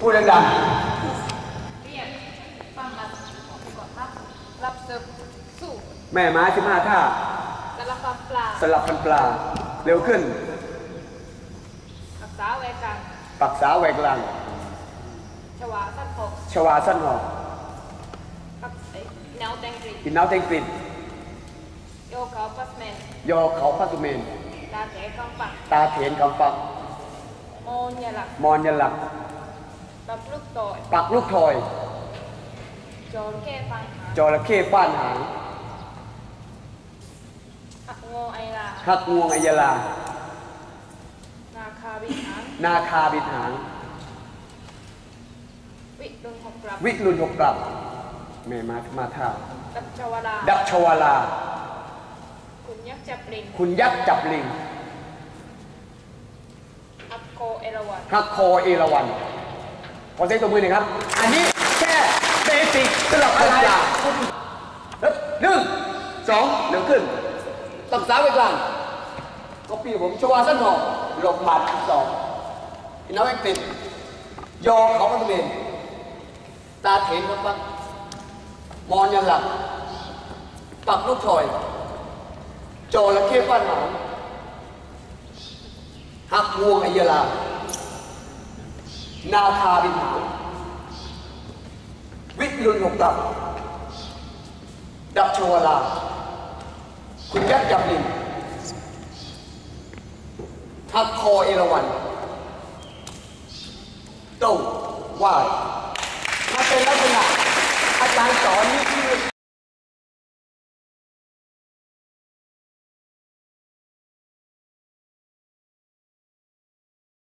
พูดดังเรียกฟังรับรับเสิร์ฟสู้ๆแม่ม้า15 ท่าสลับฟันปลาสลับฟันปลาเร็วขึ้นรักษาแวกันปักษาแหวกหลังชวาสั้นหกชวาสั้นหอกกับแนวแตงกรีกินน้ำเต็งกลิ่นโยเขาพัสเมนยอเขาพัสุเมนตาแถกำปักตาเถนกำปักโมนยหลักมอนยหลักปักลูกตอยปักลูกทอยจระเข้ฟันหางจระเข้ฟ้านหางหักงวงไอลาหักงวงอัยลานาคาบิหางนาคาบิดหางวิรุณหกกลับวิรุณหกกลับแม่มาท่าดับชวลาดับชวาลาคุณยักษ์จับลิงคุณยักษ์จับลิงฮักโคเอราวัณฮักคอเอราวัณขอเซ็ตตัวมือหน่อยครับอันนี้แค่เบสิกสำหรับคนยา1 2เร็วขึ้นตักษาไว้กลางก็ปีผมชวาสั้นหอกหลบหมัด2น้ำแองติดยอเขาพันเมนตาเถนครับปักมอนยันหลักปักลูกถอยจระเข้ฟ้านหางหักงวงอัยลานาคาบินหางวิรุณหกกลับดับชวลาคุณยักษ์จับลิงหักคอเอราวัณโต้ว่ายมาเป็นลักษณะอาจารย์สอนนี่คือ